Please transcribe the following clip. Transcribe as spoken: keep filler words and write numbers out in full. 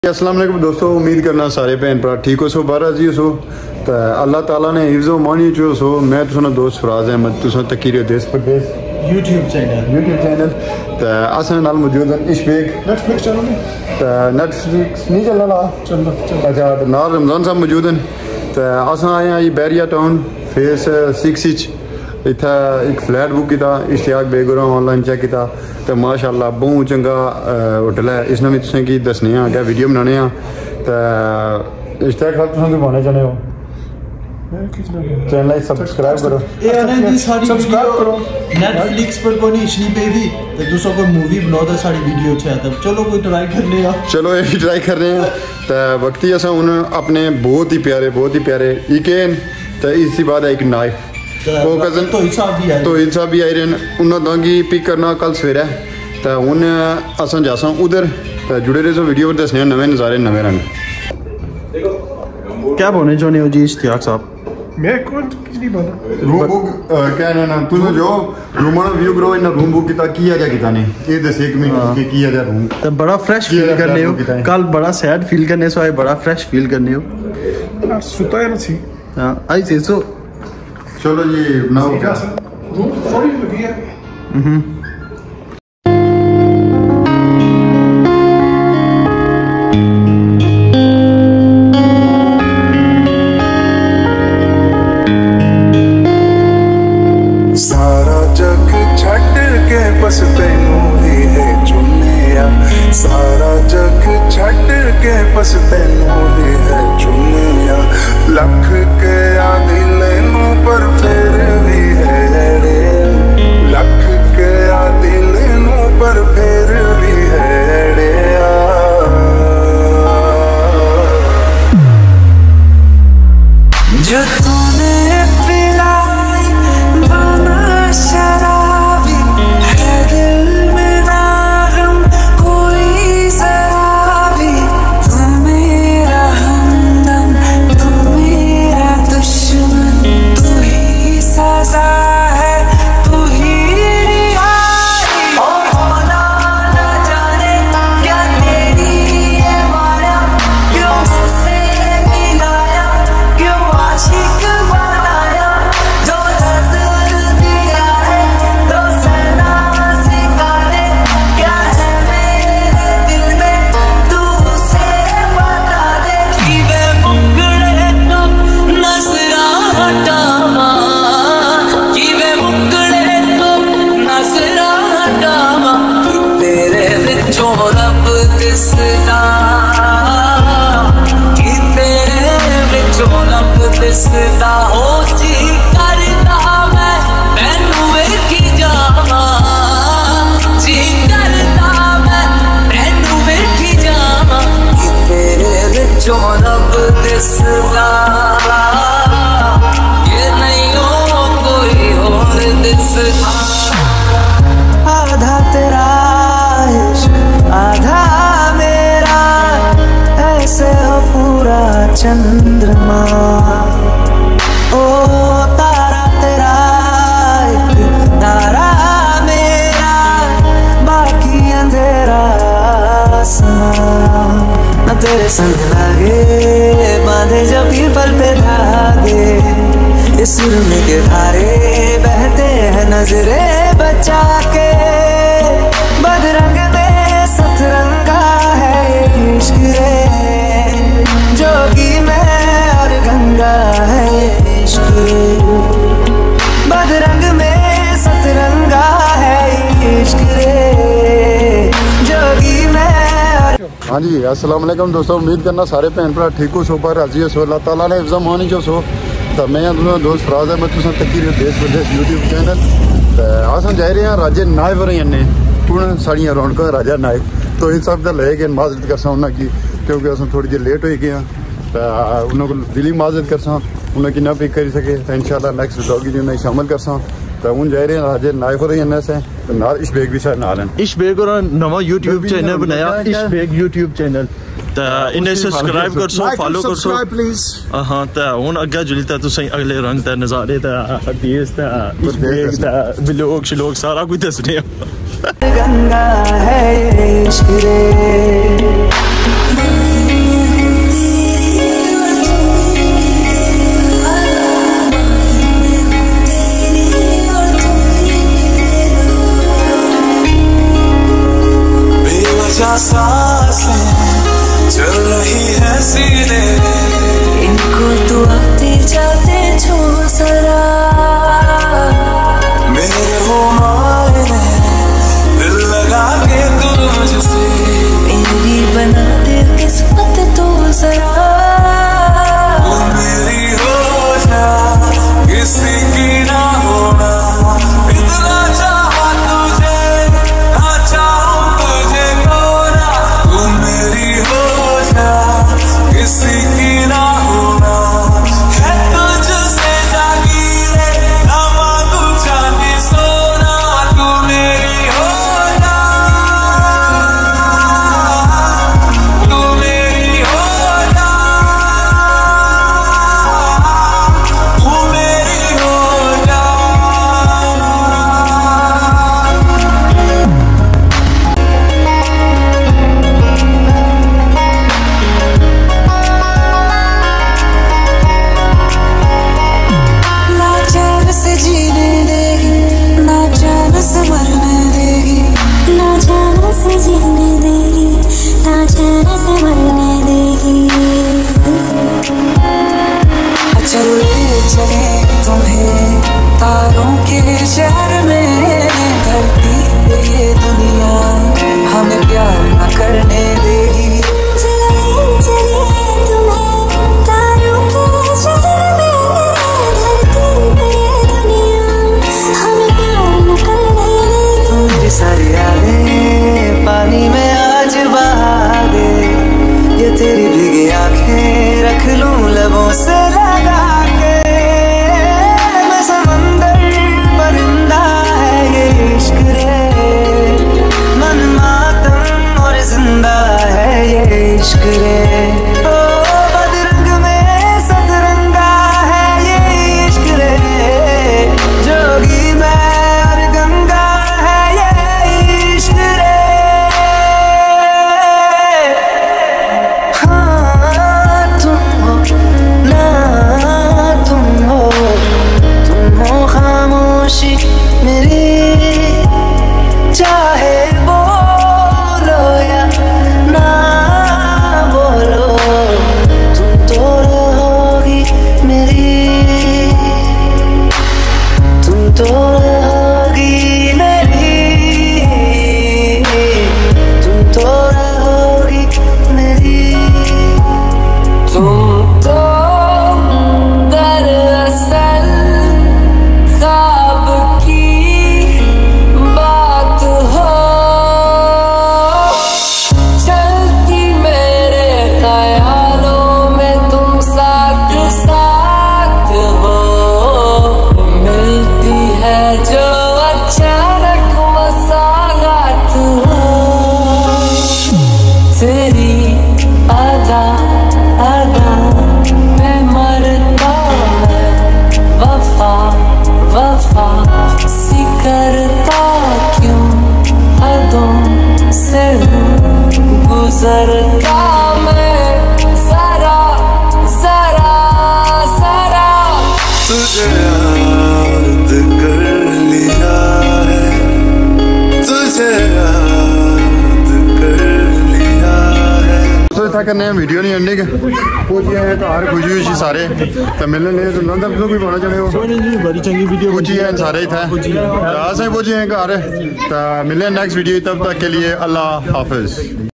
अस्सलाम वालेकुम दोस्तों, उम्मीद करना सारे भैन भरा ठीक हो सो बारह जी सो तो अल्लाह ताला ने हिफ्ज़ो मानी चो सो। मैं तुसा दोस्त फराज अहमद तुसा तकी रहे देश प्रदेश यूट्यूब चैनल यूट्यूब चैनल तो अस नाल मौजूद हैं इश्क नेटफ्लिक्स चैनल तो नेटफ्लिक्स नहीं चलना ला चलना अच्छा नाल रमजान साहब मौजूद हैं तो अस आए हैं जी बैरिया टाउन फेस सिक्स इत्थे एक फ्लैट बुक किया इश्तियाक बेगुरा ऑनलाइन चेक किया तो माशाअल्लाह बहुत चंगा होटल है। इसने भी तुसें की दसने अगर वीडियो बनाने तो इश्तियाक साहब तुसें बनाने चाहते हो चैनल सब्सक्राइब करो सब्सक्राइब करो नेटफ्लिक्स पर कोई नहीं पे भी तो दूसरा कोई मूवी बनाओ तो सारी वीडियो अच्छा है तब चलो कोई ट्राई कर लेगा चलो ये भी ट्राई कर रहे हैं तो वक्त ही असा हूँ अपने बहुत ही प्यारे बहुत ही प्यारे इकेन तो इसी बाद एक नाइफ वो कजन तो हिसाब भी आए तो हिसाब भी आई रहे उन्होंने पिक करना कल सवेरे तो हूँ अस जासा उधर तो जुड़े रहे सो वीडियो पर दसने नवे नज़ारे नवे रंग। क्या बोलने चाहते हो जी इश्तियाक साहब? मैं कौन किस नहीं पता रूम बुक क्या ना तुम जो रूम वाला व्यू करो इन रूम बुक किता की आजा किता ने ये दस एक मिनट के की आजा रूम तो बड़ा फ्रेश फील करने हो कल बड़ा सैड फील करने सो आए बड़ा फ्रेश फील करने हो सुता है ना हां आई से सो चलो जी बनाओ क्या रूम थोड़ी लगी है हम्म सारा जग छड़ के बस तेनू ही है चुनिया सारा जग छड़ के बस तेनू ही है चुनिया लख के आ दिल नू पर फिर भी है रे लख के आ दिल नू पर फिर भी है रे जो तूने पिलाई बना शराबी है दिल में नागम कोई जरा भी तू मेरा हमदम तू मेरा दुश्मन तू ही सजा है तू ही रिहाई और होना न जाने क्या तेरी ये माया क्यों मुझसे मिलाया क्यों आशिक बनाया जो दर्द दिया है तो सहना सिखा दे क्या है मेरे दिल में तू उसे बता दे जीवे मुकड़े तो नजरा हटावा जीवे मुकड़े तो नजरा हटावा तेरे विचों रब दिसदा कि तेरे विचों रब दिसदा हो जी करदा मैं तैनू वेखी जावां जी करदा मैं तैनू वेखी जावां कि तेरे विचों रब दिसदा ये नहीं हो कोई और दिसदा आधा तेरा इश्क आधा मेरा ऐसे हो पूरा चंद्रमा ओ तारा तेरा एक तारा मेरा बाकी अंधेरा आसमां न तेरे संग लागे बांधे जब पीपल पे धागे इस सुरमे के धारे बहते हैं नजरे बचा के बदरंग में सतरंगा है ये इश्क रे जोगी में और गंगा है ये इश्क रे बदरंग में सतरंगा है ये इश्क रे जोगी में और हाँ जी अस्सलाम वालेकुम दोस्तों, उम्मीद करना सारे भैन भरा ठीक हो सो पर राजी हो सो अल्लाह ताला ने हिफ्ज़ो मानी चो सो तो मैं तुम दोस्त फराज अहमद तुसा तकी रहे देश प्रदेश यूट्यूब चैनल तो अस जा रहे हैं राजे नायब होरें ने हूँ साड़ियाँ रौनक राजा नायब तो इन सब का ले गए माजरत करसा उन्होंने क्योंकि अस थोड़ी जी लेट हो गए तो उन्होंने दिली माजरत करसा उन्हें कि ना पिक कर सके तो इंशाल्लाह नेक्स्ट व्लॉग जी उन्हें शामिल करसा तो हूँ जा रहे हैं राजे नायब होरें ने से तो नाल इश्क भी सारे नाल हैं इश्क बेग और नवा यूट्यूब चैनल बनाया इश्क बेग यूट्यूब चैनल तो इन्हें सब्सक्राइब कर सो फॉलो कर सो प्लीज हाँ तो हूँ अगे जुली तो तुसें अगले रंग ते नज़ारे ते टेस्ट ते इश्क बेग ते व्लॉग शलोग सारा कुछ दसने गंगा है इश्क रे जरा तू मेरी हो जा, किसी की ना होना, इतना चाहा तुझे ना चाहूं तुझे खोना, तू मेरी हो जा, किसी की ना होना, है तुझसे जागीरे ना मांगू चांदी सोना, तू मेरी हो जा, तू मेरी हो जा, तू मेरी हो जा। ना चैन से जीने देगी, ना चैन से मरने देगी, ना चैन से जीने देगी, ना चैन से मरने देगी। चल ले चले तुम्हें तारों के शहर में, धरती पे ये दुनिया हमें प्यार न करने देगी। चले चले तुम्हें तारों के शहर में, धरती पे ये दुनिया हमें प्यार न करने देगी। मेरी सारी यादें पानी में आज बहा दे, ये तेरी भीगी आंखें रख लूं लबों से लगा के। मैं समंदर परिंदा है ये इश्क रे, मन मातम और जिंदा है ये इश्क रे। ओ बदरंग में सतरंगा है ये इश्क रे, जोगी मैं और गंगा है ये इश्क रे। हाँ तुम हो ना तुम हो, तुम हो खामोशी मेरी, चाहे बोलो या ना बोलो, तुम तो रहोगी मेरी, तुम तो रहोगी मेरी, तुम तो रहोगी मेरी। तुम तो दरअसल ख्वाब की बात हो, चलती मेरे ख्यालों में तुम साथ साथ हो, मिलती है जो अचानक मसालात हो, तेरी आधा आधा पे मरता मैं, वफा वफा सी करता क्यों, हदों से हूँ गुजरता मैं, जरा जरा जरा तुझे याद कर लिया है, तुझे याद कर लिया है। तो इतना करने वीडियो नहीं एंडिंग पहुंचे हैं घर खुशी खुशी सारे तो मिलने नहीं तो नंदर तो भी पाना चाहे हो बड़ी चंगी वीडियो पूछी है सारे थे से पहुंचे हैं घर तो मिले नेक्स्ट वीडियो, तब तक के लिए अल्लाह हाफिज।